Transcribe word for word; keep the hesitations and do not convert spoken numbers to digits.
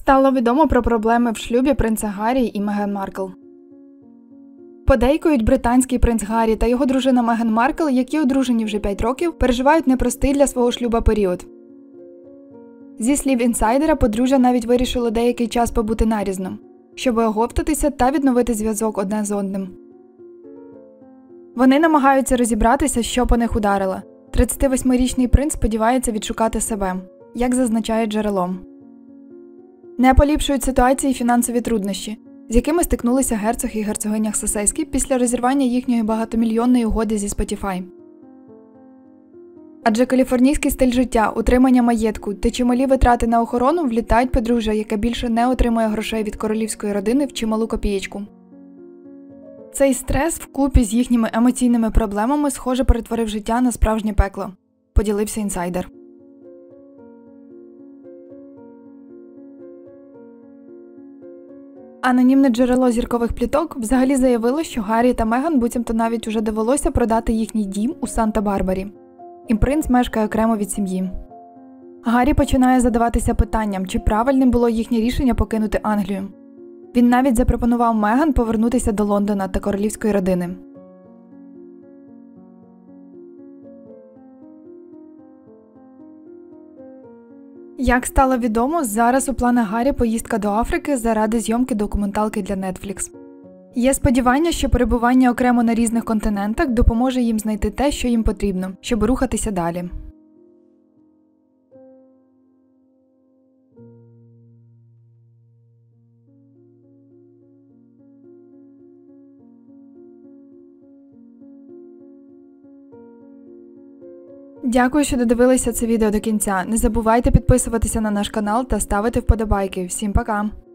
Стало відомо про проблеми в шлюбі принца Гаррі і Меган Маркл. Подейкують, британський принц Гаррі та його дружина Меган Маркл, які одружені вже п'ять років, переживають непростий для свого шлюба період. Зі слів інсайдера, подружжя навіть вирішило деякий час побути нарізно, щоб оговтатися та відновити зв'язок одне з одним. Вони намагаються розібратися, що по них ударило. тридцятивосьмирічний принц сподівається відшукати себе, як зазначає джерело. Не поліпшують ситуації фінансові труднощі, з якими стикнулися герцог і герцогиня Сасекські після розірвання їхньої багатомільйонної угоди зі Spotify. Адже каліфорнійський стиль життя, утримання маєтку та чималі витрати на охорону влітають подружжя, яке більше не отримує грошей від королівської родини в чималу копієчку. Цей стрес вкупі з їхніми емоційними проблемами, схоже, перетворив життя на справжнє пекло, поділився інсайдер. Анонімне джерело зіркових пліток взагалі заявило, що Гаррі та Меган буцімто навіть уже довелося продати їхній дім у Санта-Барбарі. І принц мешкає окремо від сім'ї. Гаррі починає задаватися питанням, чи правильним було їхнє рішення покинути Англію. Він навіть запропонував Меган повернутися до Лондона та королівської родини. Як стало відомо, зараз у планах Гаррі поїздка до Африки заради зйомки документалки для Netflix. Є сподівання, що перебування окремо на різних континентах допоможе їм знайти те, що їм потрібно, щоб рухатися далі. Дякую, що додивилися це відео до кінця. Не забувайте підписуватися на наш канал та ставити вподобайки. Всім пока!